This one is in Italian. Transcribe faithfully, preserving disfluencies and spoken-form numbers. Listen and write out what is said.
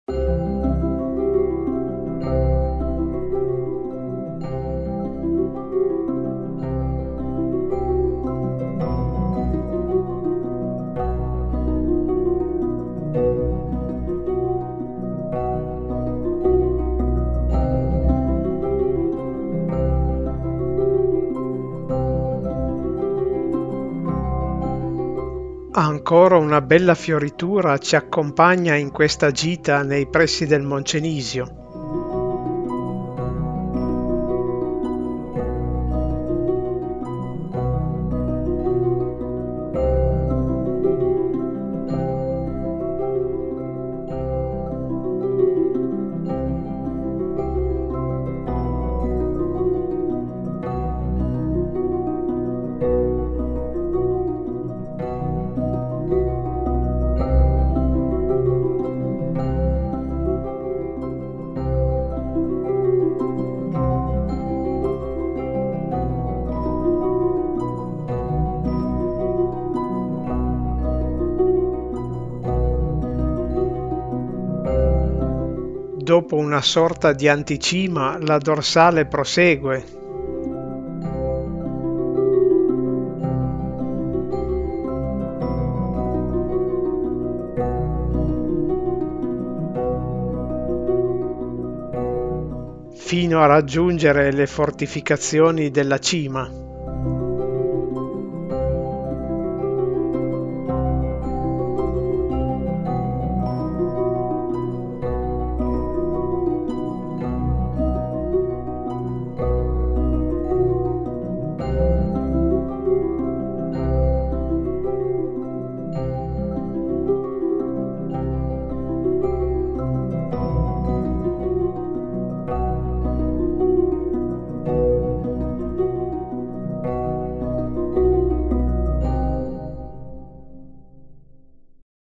Ancora una bella fioritura ci accompagna in questa gita nei pressi del Moncenisio. Dopo una sorta di anticima, la dorsale prosegue. Fino a raggiungere le fortificazioni della cima.